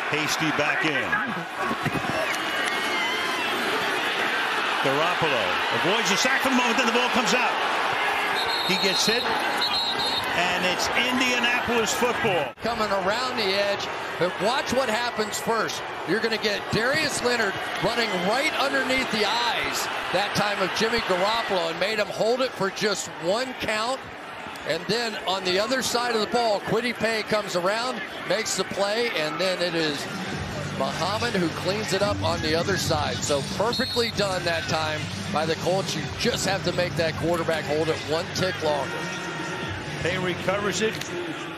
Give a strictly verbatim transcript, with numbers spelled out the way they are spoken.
Hasty back in. Garoppolo avoids the sack for the moment, then the ball comes out. He gets hit, and it's Indianapolis football. Coming around the edge, but watch what happens first. You're going to get Darius Leonard running right underneath the eyes that time of Jimmy Garoppolo and made him hold it for just one count. And then on the other side of the ball, Kwity Paye comes around, makes the play, and then it is Muhammad who cleans it up on the other side. So perfectly done that time by the Colts. You just have to make that quarterback hold it one tick longer. Paye recovers it.